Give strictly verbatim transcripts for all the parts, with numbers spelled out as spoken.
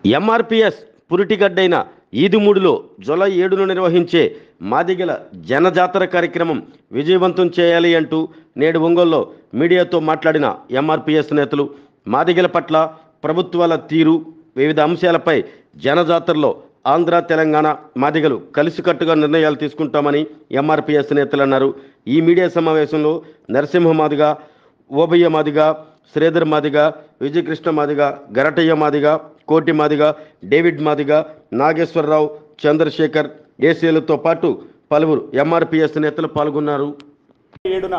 MRPS పురిటిగడ్డైన ఈదుమూడిలో July ఏడును నిర్వహించే మాదిగల జనజాతర కార్యక్రమం విజయవంతం చేయాలి అంటూ నేడు ఒంగోలులో మీడియాతో మాట్లాడిన ఎంఆర్పిఎస్ నేతలు మాదిగల పట్ల ప్రభుత్వాల తీరు వివిధ అంశాలపై జనజాతరలో ఆంధ్ర తెలంగాణ మాదిగలు కలిసికట్టుగా నిర్ణయాలు తీసుకుంటామని ఎంఆర్పిఎస్ నేతలు అన్నారు. ఈ మీడియా సమావేశంలో నరసింహ మాదిగ, ఓబయ్య మాదిగ, శ్రీధర్ మాదిగ, విజయకృష్ణ మాదిగ, గరటయ్య మాదిగ, కోటి మాదిగ, డేవిడ్ మాదిగ, నాగేశ్వరరావు, చంద్రశేఖర్, ఏసీలతో పాటు పలువురు ఎంఆర్పిఎస్ నేతలు పాల్గొన్నారు. ఏడున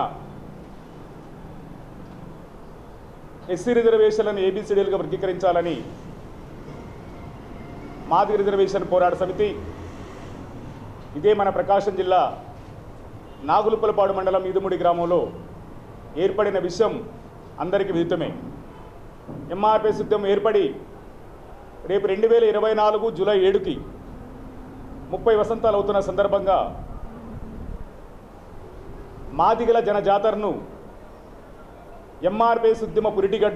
ఎస్సీ రిజర్వేషన్లను ఏబిసిడీలుగా వర్గీకరించాలని మాదిగ రిజర్వేషన్ పోరాట సమితి ఇదే మన ప్రకాశం జిల్లా నాగులుపలపాడు మండలం ఈదుమూడి గ్రామంలో ఏర్పడిన విషయం అందరికీ విదితమే. ఎంఆర్పిఎస్ ఉద్యమం ఏర్పడి రేపు రెండు వేల ఇరవై నాలుగు జూలై ఏడుకి ముప్పై వసంతాలు అవుతున్న సందర్భంగా మాదిగల జనజాతరను ఎంఆర్పిఎస్ ఉద్యమ పురిటిగడ్డ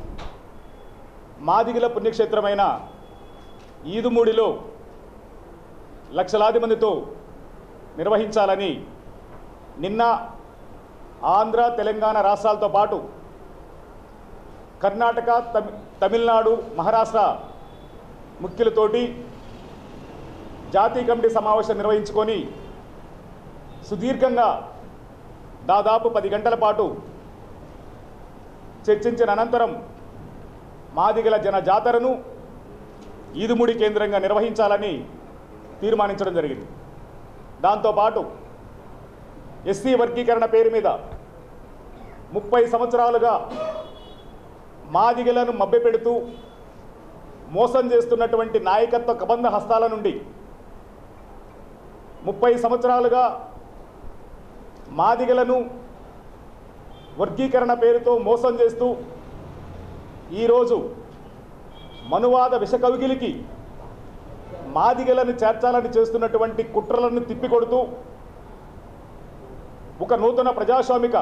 మాదిగల పుణ్యక్షేత్రమైన ఈదుమూడిలో లక్షలాది మందితో నిర్వహించాలని నిన్న ఆంధ్ర తెలంగాణ రాష్ట్రాలతో పాటు కర్ణాటక, తమిళనాడు, మహారాష్ట్ర ముఖ్యులతోటి జాతీయ కమిటీ సమావేశం నిర్వహించుకొని సుదీర్ఘంగా దాదాపు పది గంటల పాటు చర్చించిన అనంతరం మాదిగల జన జాతరను ఈదుమూడి కేంద్రంగా నిర్వహించాలని తీర్మానించడం జరిగింది. దాంతోపాటు ఎస్సీ వర్గీకరణ పేరు మీద ముప్పై సంవత్సరాలుగా మాదిగలను మభ్యపెడుతూ మోసం చేస్తున్నటువంటి నాయకత్వ కబంధ హస్తాల నుండి ముప్పై సంవత్సరాలుగా మాదిగలను వర్గీకరణ పేరుతో మోసం చేస్తూ ఈరోజు మనువాద విషకవిగిలికి మాదిగలను చేర్చాలని చేస్తున్నటువంటి కుట్రలను తిప్పికొడుతూ ఒక నూతన ప్రజాస్వామిక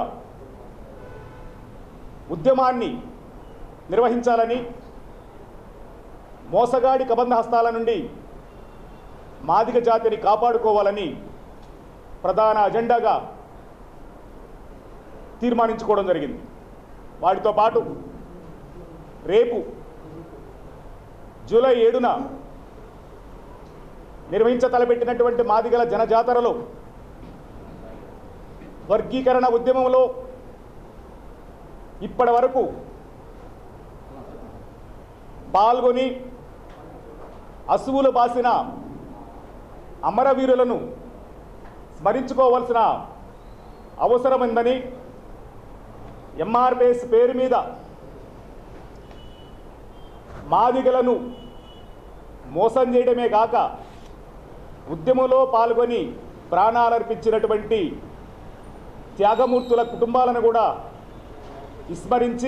ఉద్యమాన్ని నిర్వహించాలని, మోసగాడి కబంధ హస్తాల నుండి మాదిగ జాతిని కాపాడుకోవాలని ప్రధాన అజెండాగా తీర్మానించుకోవడం జరిగింది. వాటితో పాటు రేపు జూలై ఏడున నిర్వహించ తలపెట్టినటువంటి మాదిగల జనజాతరలో వర్గీకరణ ఉద్యమంలో ఇప్పటి వరకు పాల్గొని అసువులు బాసిన అమరవీరులను స్మరించుకోవాల్సిన అవసరం ఉందని, ఎంఆర్పిఎస్ పేరు మీద మాదిగలను మోసం చేయడమే కాక ఉద్యమంలో పాల్గొని ప్రాణాలర్పించినటువంటి త్యాగమూర్తుల కుటుంబాలను కూడా విస్మరించి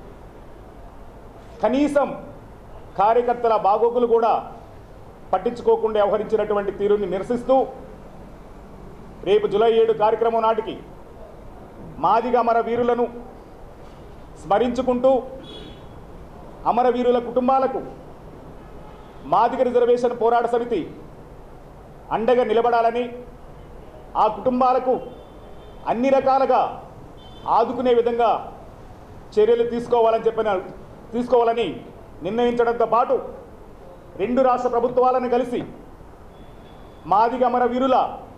కనీసం కార్యకర్తల బాగోగులు కూడా పట్టించుకోకుండా వ్యవహరించినటువంటి తీరుని నిరసిస్తూ రేపు జూలై ఏడు కార్యక్రమం నాటికి మాదిగ అమరవీరులను స్మరించుకుంటూ అమరవీరుల కుటుంబాలకు మాదిగ రిజర్వేషన్ పోరాట సమితి అండగా నిలబడాలని, ఆ కుటుంబాలకు అన్ని రకాలుగా ఆదుకునే విధంగా చర్యలు తీసుకోవాలని చెప్పిన తీసుకోవాలని నిర్ణయించడంతో పాటు రెండు రాష్ట్ర ప్రభుత్వాలను కలిసి మాదిగ అమరవీరుల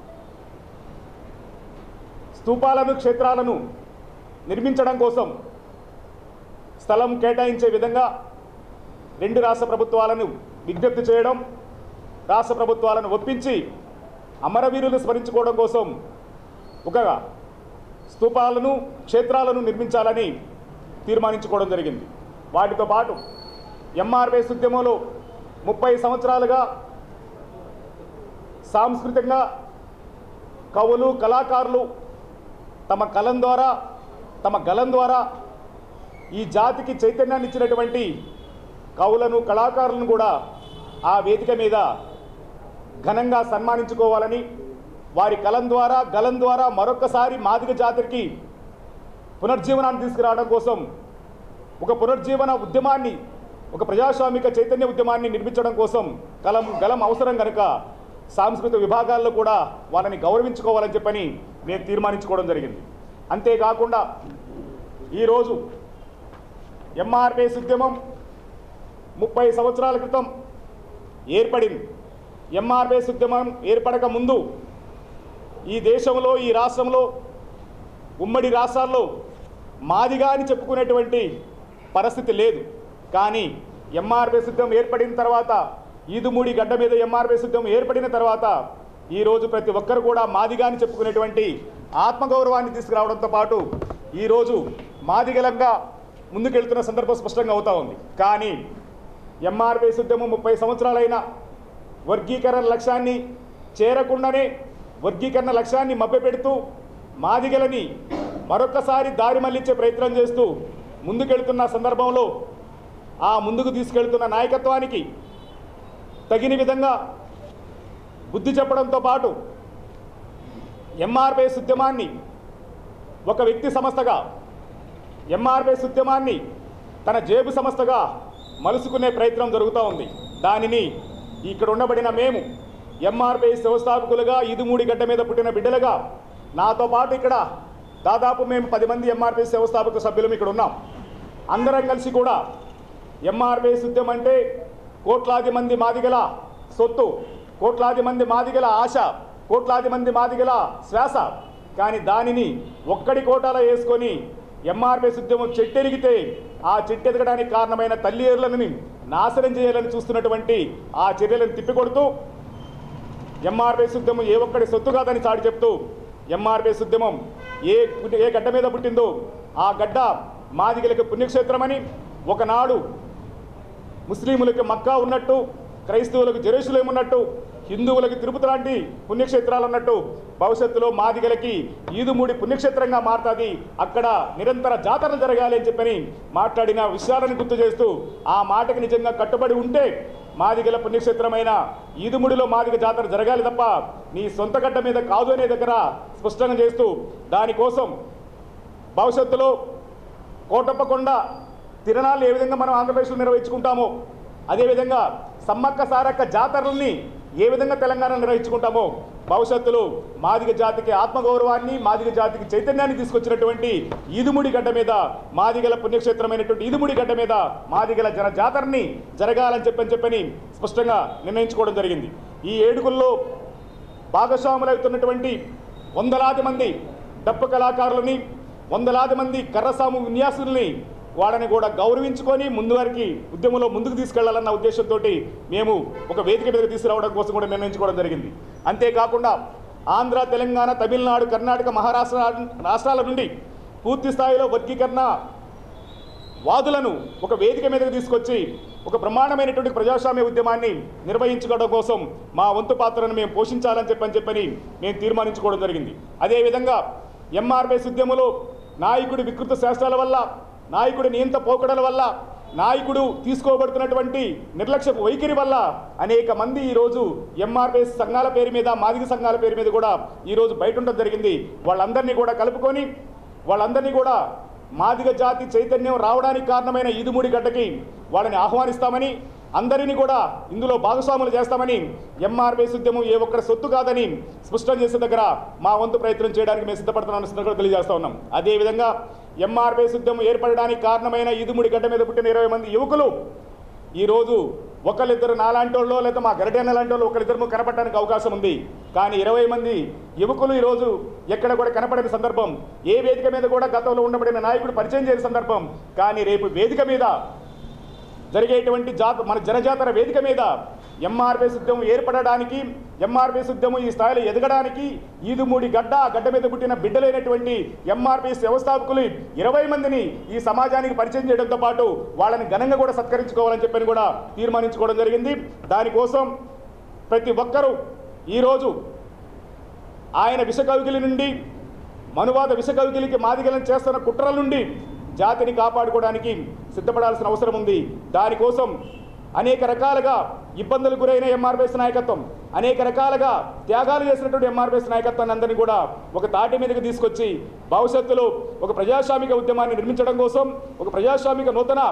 స్తూపాలను, క్షేత్రాలను నిర్మించడం కోసం స్థలం కేటాయించే విధంగా రెండు రాష్ట్ర ప్రభుత్వాలను విజ్ఞప్తి చేయడం, రాష్ట్ర ప్రభుత్వాలను ఒప్పించి అమరవీరులు స్మరించుకోవడం కోసం ఒక స్తూపాలను, క్షేత్రాలను నిర్మించాలని తీర్మానించుకోవడం జరిగింది. వాటితో పాటు ఎంఆర్పిఎస్ ఉద్యమంలో ముప్పై సంవత్సరాలుగా సాంస్కృతికంగా కవులు, కళాకారులు తమ కలం ద్వారా, తమ గలం ద్వారా ఈ జాతికి చైతన్యాన్ని ఇచ్చినటువంటి కవులను, కళాకారులను కూడా ఆ వేదిక మీద ఘనంగా సన్మానించుకోవాలని, వారి కలం ద్వారా, గలం ద్వారా మరొకసారి మాదిగ జాతికి పునర్జీవనాన్ని తీసుకురావడం కోసం ఒక పునర్జీవన ఉద్యమాన్ని ఒక ప్రజాస్వామిక చైతన్య ఉద్యమాన్ని నిర్మించడం కోసం కలం గలం అవసరం కనుక సాంస్కృతిక విభాగాల్లో కూడా వాళ్ళని గౌరవించుకోవాలని చెప్పని నేను తీర్మానించుకోవడం జరిగింది. అంతేకాకుండా ఈరోజు ఎంఆర్పిఎస్ ఉద్యమం ముప్పై సంవత్సరాల క్రితం ఏర్పడింది. ఎంఆర్పిఎస్ ఉద్యమం ఏర్పడక ముందు ఈ దేశంలో ఈ రాష్ట్రంలో ఉమ్మడి రాష్ట్రాల్లో మాదిగా అని చెప్పుకునేటువంటి పరిస్థితి లేదు. కానీ ఎంఆర్పిఎస్ ఉద్యమం ఏర్పడిన తర్వాత ఈదుమూడి గడ్డ మీద ఎంఆర్పిఎస్ ఉద్యమం ఏర్పడిన తర్వాత ఈరోజు ప్రతి ఒక్కరు కూడా మాదిగా అని చెప్పుకునేటువంటి ఆత్మగౌరవాన్ని తీసుకురావడంతో పాటు ఈరోజు మాదిగలంగా ముందుకెళ్తున్న సందర్భం స్పష్టంగా అవుతా ఉంది. కానీ ఎంఆర్పిఎస్ ఉద్యమం ముప్పై సంవత్సరాలైన వర్గీకరణ లక్ష్యాన్ని చేరకుండానే వర్గీకరణ లక్ష్యాన్ని మభ్యపెడుతూ మాదిగలని మరొకసారి దారి మళ్లించే ప్రయత్నం చేస్తూ ముందుకెళ్తున్న సందర్భంలో ఆ ముందుకు తీసుకెళ్తున్న నాయకత్వానికి తగిన విధంగా బుద్ధి చెప్పడంతో పాటు ఎంఆర్పిఎస్ ఉద్యమాన్ని ఒక వ్యక్తి సంస్థగా ఎంఆర్పిఎస్ ఉద్యమాన్ని తన జేబు సంస్థగా మలుసుకునే ప్రయత్నం జరుగుతూ ఉంది. దానిని ఇక్కడ ఉండబడిన మేము ఎంఆర్పిఎస్ వ్యవస్థాపకులుగా ఈదుమూడి గడ్డ మీద పుట్టిన బిడ్డలుగా నాతో పాటు ఇక్కడ దాదాపు మేము పది మంది ఎంఆర్పిఎస్ వ్యవస్థాపక సభ్యులం ఇక్కడ ఉన్నాం. అందరం కలిసి కూడా ఎంఆర్పిఎస్ ఉద్యమం అంటే కోట్లాది మంది మాదిగల సొత్తు, కోట్లాది మంది మాదిగల ఆశ, కోట్లాది మంది మాదిగల శ్వాస. కానీ దానిని ఒక్కడి కోటాలో వేసుకొని ఎంఆర్పిఎస్ ఉద్యమం చెట్టెరిగితే ఆ చెట్టెదగడానికి కారణమైన తల్లిదండ్రులను నాశనం చేయాలని చూస్తున్నటువంటి ఆ చర్యలను తిప్పికొడుతూ ఎంఆర్పిఎస్ ఉద్యమం ఏ ఒక్కడి సొత్తు కాదని చాటి చెప్తూ ఎంఆర్పిఎస్ ఉద్యమం ఏ ఏ గడ్డ మీద పుట్టిందో ఆ గడ్డ మాదిగలకు పుణ్యక్షేత్రమని, ఒకనాడు ముస్లింలకు మక్కా ఉన్నట్టు, క్రైస్తవులకు జెరూసలేం ఉన్నట్టు, హిందువులకు తిరుపతి లాంటి పుణ్యక్షేత్రాలు ఉన్నట్టు భవిష్యత్తులో మాదిగలకి ఈదుమూడి పుణ్యక్షేత్రంగా మారుతుంది, అక్కడ నిరంతర జాతరలు జరగాలి అని చెప్పని మాట్లాడిన విషయాలను గుర్తు చేస్తూ ఆ మాటకి నిజంగా కట్టుబడి ఉంటే మాదిగల పుణ్యక్షేత్రమైన ఈదుముడిలో మాదిగ జాతర జరగాలి తప్ప నీ సొంత గడ్డ మీద కాదు అనే దగ్గర స్పష్టంగా చేస్తూ దానికోసం భవిష్యత్తులో కోటప్పకొండ తిరణాలు ఏ విధంగా మనం ఆంధ్రప్రదేశ్లో నిర్వహించుకుంటామో అదేవిధంగా సమ్మక్క సారక్క జాతరల్ని ఏ విధంగా తెలంగాణ నిర్వహించుకుంటామో భవిష్యత్తులో మాదిగ జాతికి ఆత్మగౌరవాన్ని, మాదిగ జాతికి చైతన్యాన్ని తీసుకొచ్చినటువంటి ఈదుముడి గడ్డ మీద, మాదిగల పుణ్యక్షేత్రమైనటువంటి ఈదుముడి గడ్డ మీద మాదిగల జన జాతరని జరగాలని చెప్పని చెప్పని స్పష్టంగా నిర్ణయించుకోవడం జరిగింది. ఈ ఏడుగుల్లో భాగస్వాములవుతున్నటువంటి వందలాది మంది డప్పు కళాకారులని, వందలాది మంది కర్రసాము విన్యాసుల్ని వాళ్ళని కూడా గౌరవించుకొని ముందు వారికి ఉద్యమంలో ముందుకు తీసుకెళ్లాలన్న ఉద్దేశంతో మేము ఒక వేదిక మీద తీసుకురావడం కోసం కూడా నిర్ణయించుకోవడం జరిగింది. అంతేకాకుండా ఆంధ్ర, తెలంగాణ, తమిళనాడు, కర్ణాటక, మహారాష్ట్ర రాష్ట్రాల నుండి పూర్తి స్థాయిలో వర్గీకరణ వాదులను ఒక వేదిక మీదకి తీసుకొచ్చి ఒక బ్రహ్మాండమైనటువంటి ప్రజాస్వామ్య ఉద్యమాన్ని నిర్వహించుకోవడం కోసం మా వంతు పాత్రను మేము పోషించాలని చెప్పని చెప్పని మేము తీర్మానించుకోవడం జరిగింది. అదేవిధంగా ఎంఆర్పిఎస్ ఉద్యమంలో నాయకుడి వికృత శాస్త్రాల వల్ల, నాయకుడి నియంత పోకడల వల్ల, నాయకుడు తీసుకోబడుతున్నటువంటి నిర్లక్ష్యపు వైఖరి వల్ల అనేక మంది ఈరోజు ఎంఆర్పిఎస్ సంఘాల పేరు మీద, మాదిగ సంఘాల పేరు మీద కూడా ఈరోజు బయట ఉండడం జరిగింది. వాళ్ళందరినీ కూడా కలుపుకొని వాళ్ళందరినీ కూడా మాదిగ జాతి చైతన్యం రావడానికి కారణమైన ఈదుమూడి గడ్డకి వాళ్ళని ఆహ్వానిస్తామని, అందరినీ కూడా ఇందులో భాగస్వాములు చేస్తామని, ఎంఆర్పిఎస్ ఉద్యమం ఏ ఒక్కరి సొత్తు కాదని స్పష్టం చేసే దగ్గర మా వంతు ప్రయత్నం చేయడానికి మేము సిద్ధపడుతున్నామని కూడా తెలియజేస్తా ఉన్నాం. అదేవిధంగా ఎంఆర్పిఎస్ ఉద్యమం ఏర్పడడానికి కారణమైన ఈదుమూడి గడ్డ మీద పుట్టిన ఇరవై మంది యువకులు ఈరోజు ఒకళ్ళిద్దరు నాలాంటి వాళ్ళు లేదా మా గరటన్న లాంటి వాళ్ళు ఒకరిద్దరు కనపడడానికి అవకాశం ఉంది. కానీ ఇరవై మంది యువకులు ఈరోజు ఎక్కడ కూడా కనపడని సందర్భం, ఏ వేదిక మీద కూడా గతంలో ఉండబడిన నాయకుడు పరిచయం చేయని సందర్భం. కానీ రేపు వేదిక మీద జరిగేటువంటి జాత మన జనజాతర వేదిక మీద ఎంఆర్పిఎస్ ఉద్యమం ఏర్పడడానికి, ఎంఆర్పిఎస్ ఉద్యమం ఈ స్థాయిలో ఎదగడానికి ఈదుమూడి గడ్డ గడ్డ మీద పుట్టిన బిడ్డలైనటువంటి ఎంఆర్పిఎస్ వ్యవస్థాపకులు ఇరవై మందిని ఈ సమాజానికి పరిచయం చేయడంతో పాటు వాళ్ళని ఘనంగా కూడా సత్కరించుకోవాలని చెప్పని కూడా తీర్మానించుకోవడం జరిగింది. దానికోసం ప్రతి ఒక్కరూ ఈరోజు ఆయన విషకవికిలి నుండి, మనువాద విషకవికిలికి మాదిగలను చేస్తున్న కుట్రల నుండి జాతిని కాపాడుకోవడానికి సిద్ధపడాల్సిన అవసరం ఉంది. దానికోసం అనేక రకాలుగా ఇబ్బందులకు గురైన ఎంఆర్పిఎస్ నాయకత్వం, అనేక రకాలుగా త్యాగాలు చేసినటువంటి ఎంఆర్పిఎస్ నాయకత్వాన్ని అందరినీ కూడా ఒక తాటి మీదకి తీసుకొచ్చి భవిష్యత్తులో ఒక ప్రజాస్వామిక ఉద్యమాన్ని నిర్మించడం కోసం, ఒక ప్రజాస్వామిక నూతన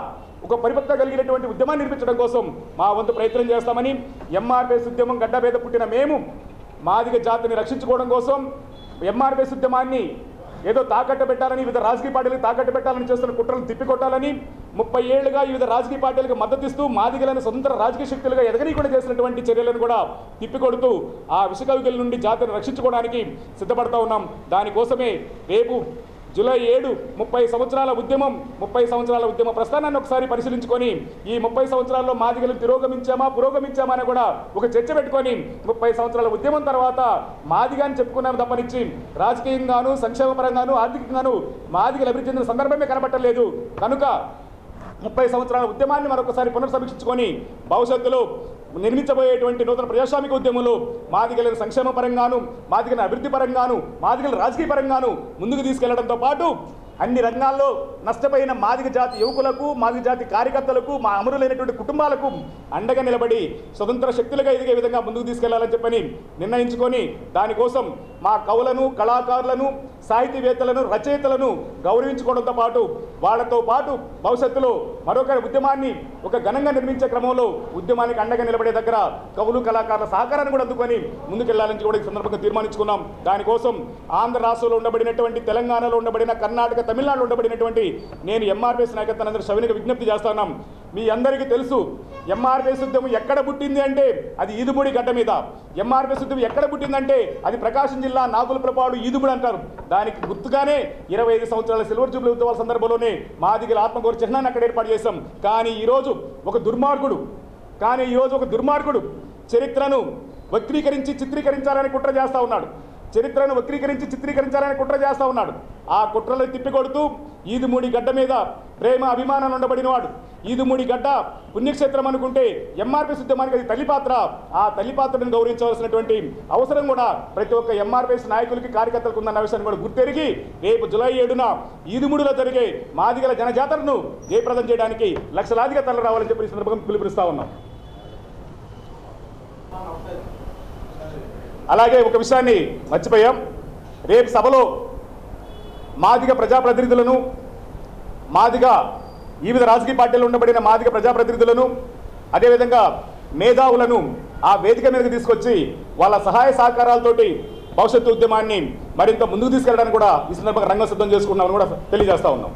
ఒక పరిపక్వత కలిగినటువంటి ఉద్యమాన్ని నిర్మించడం కోసం మా వంతు ప్రయత్నం చేస్తామని, ఎంఆర్పిఎస్ ఉద్యమం గడ్డబేద పుట్టిన మేము మాదిగ జాతిని రక్షించుకోవడం కోసం ఎంఆర్పిఎస్ ఉద్యమాన్ని ఏదో తాకట్టు పెట్టాలని, వివిధ రాజకీయ పార్టీలకు తాకట్టు పెట్టాలని చేస్తున్న కుట్రలను తిప్పికొట్టాలని, ముప్పై ఏళ్లుగా వివిధ రాజకీయ పార్టీలకు మద్దతిస్తూ మాదిగలను స్వతంత్ర రాజకీయ శక్తులుగా ఎదగనీయకుండా చేసినటువంటి చర్యలను కూడా తిప్పికొడుతూ ఆ విషకవికల నుండి జాతిని రక్షించుకోవడానికి సిద్ధపడతా ఉన్నాం. దానికోసమే రేపు జూలై ఏడు ముప్పై సంవత్సరాల ఉద్యమం ముప్పై సంవత్సరాల ఉద్యమ ప్రస్థానాన్ని ఒకసారి పరిశీలించుకొని ఈ ముప్పై సంవత్సరాల్లో మాదిగలను తిరోగమించామా పురోగమించామా అని కూడా ఒక చర్చ పెట్టుకొని ముప్పై సంవత్సరాల ఉద్యమం తర్వాత మాదిగాని చెప్పుకున్నాం తప్పనిచ్చి రాజకీయంగాను, సంక్షేమ పరంగాను, ఆర్థికంగాను మాదిగలు అభివృద్ధి చెందిన సందర్భమే కనబట్టలేదు. కనుక ముప్పై సంవత్సరాల ఉద్యమాన్ని మరొకసారి పునర్సమీక్షించుకొని భవిష్యత్తులో నిర్మించబోయేటువంటి నూతన ప్రజాస్వామిక ఉద్యమంలో మాదిగలను సంక్షేమ పరంగాను, మాదిగలను అభివృద్ధి పరంగాను, మాదిగలను రాజకీయ పరంగాను ముందుకు తీసుకెళ్లడంతో పాటు అన్ని రంగాల్లో నష్టపోయిన మాదిగ జాతి యువకులకు, మాదిగ జాతి కార్యకర్తలకు, మా అమరులైనటువంటి కుటుంబాలకు అండగా నిలబడి స్వతంత్ర శక్తులుగా ఎదిగే విధంగా ముందుకు తీసుకెళ్లాలని చెప్పని నిర్ణయించుకొని దానికోసం మా కవులను, కళాకారులను, సాహితీవేత్తలను, రచయితలను గౌరవించుకోవడంతో పాటు వాళ్లతో పాటు భవిష్యత్తులో మరొక ఉద్యమాన్ని ఒక ఘనంగా నిర్మించే క్రమంలో ఉద్యమానికి అండగా నిలబడే దగ్గర కవులు, కళాకారుల సహకారాన్ని కూడా అందుకొని ముందుకెళ్లాలని కూడా ఈ సందర్భంగా తీర్మానించుకున్నాం. దానికోసం ఆంధ్ర రాష్ట్రంలో ఉండబడినటువంటి, తెలంగాణలో ఉండబడిన, కర్ణాటక, తమిళనాడులో ఉండబడినటువంటి నేను ఎంఆర్పిఎస్ నాయకత్వాన్ని అందరూ సవినీయంగా విజ్ఞప్తి చేస్తున్నాం. మీ అందరికీ తెలుసు ఎంఆర్పిఎస్ ఉద్యమం ఎక్కడ పుట్టింది అంటే అది ఈదుముడి గడ్డ మీద. ఎంఆర్పిఎస్ ఉద్యమం ఎక్కడ పుట్టిందంటే అది ప్రకాశం జిల్లా నాగులపురపాడు ఈదుముడి అంటారు. దానికి గుర్తుగానే ఇరవై ఐదు సంవత్సరాల సిల్వర్ జూబ్లీ ఉత్సవాల సందర్భంలోనే మాదిగల ఆత్మగౌరవ చిహ్నాన్ని అక్కడ ఏర్పాటు చేశాం. కానీ ఈరోజు ఒక దుర్మార్గుడు కానీ ఈరోజు ఒక దుర్మార్గుడు చరిత్రను వక్రీకరించి చిత్రీకరించాలని కుట్ర చేస్తూ ఉన్నాడు. చరిత్రను వక్రీకరించి చిత్రీకరించాలని కుట్ర చేస్తూ ఉన్నాడు. ఆ కుట్రలు తిప్పికొడుతూ ఈదుమూడి గడ్డ మీద ప్రేమ అభిమానాలు ఉండబడినవాడు. ఈదుమూడి గడ్డ పుణ్యక్షేత్రం అనుకుంటే ఎంఆర్పిఎస్ ఉద్యమానికి అది తల్లిపాత్ర. ఆ తల్లిపాత్రను గౌరవించవలసినటువంటి అవసరం కూడా ప్రతి ఒక్క ఎంఆర్పిఎస్ నాయకులకి, కార్యకర్తలకు ఉందన్న విషయాన్ని కూడా గుర్తెరిగి రేపు జూలై ఏడున ఈదుమూడిలో జరిగే మాదిగల జనజాతరను జయప్రదం చేయడానికి లక్షలాదిగా తరలి రావాలని చెప్పి ఈ సందర్భంగా పిలుపునిస్తా ఉన్నాం. అలాగే ఒక విషయాన్ని మర్చిపోయాం. రేపు సభలో మాదిగ ప్రజాప్రతినిధులను, మాదిగ వివిధ రాజకీయ పార్టీలు ఉండబడిన మాదిగ ప్రజాప్రతినిధులను, అదేవిధంగా మేధావులను ఆ వేదిక మీదకి తీసుకొచ్చి వాళ్ళ సహాయ సహకారాలతోటి భవిష్యత్తు ఉద్యమాన్ని మరింత ముందుకు తీసుకెళ్ళడానికి కూడా ఈ సందర్భంగా రంగం సిద్ధం చేసుకున్నామని కూడా తెలియజేస్తా ఉన్నాం.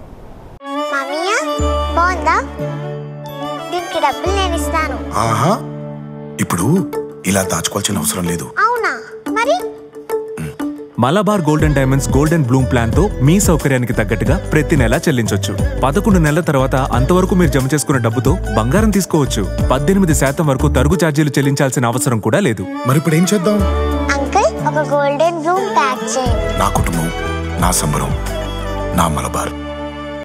ఇప్పుడు ఇలా దాచుకోవాల్సిన అవసరం లేదు. అవునా? మరి Malabar golden diamonds golden bloom plan తో మీ సౌకర్యానికి తగ్గట్టుగా ప్రతి నెల చెల్లించొచ్చు. పదకొండు నెలల తర్వాత అంతవరకు మీరు జమ చేసుకున్న డబ్బుతో బంగారం తీసుకోవచ్చు. పద్దెనిమిది శాతం వరకు తరుగు ఛార్జీలు చెల్లించాల్సిన అవసరం కూడా లేదు. మరి ఇప్పుడు ఏం చేద్దాం? అంకుల్, ఒక గోల్డెన్ బ్లూమ్ ప్యాక్ చేయండి. నా కుటుంబం, నా సంబరం, నా మలబార్.